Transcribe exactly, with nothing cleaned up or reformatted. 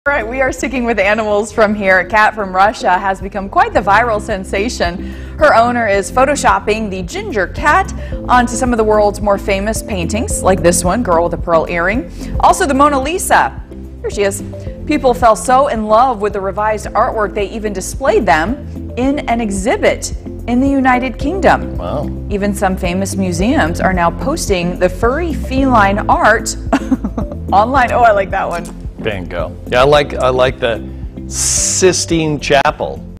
All right, we are sticking with animals from here. A cat from Russia has become quite the viral sensation. Her owner is photoshopping the ginger cat onto some of the world's more famous paintings, like this one, Girl with a Pearl Earring. Also the Mona Lisa. Here she is. People fell so in love with the revised artwork, they even displayed them in an exhibit in the United Kingdom. Wow. Even some famous museums are now posting the furry feline art online. Oh, I like that one. Bingo. Yeah, I like I like the Sistine Chapel.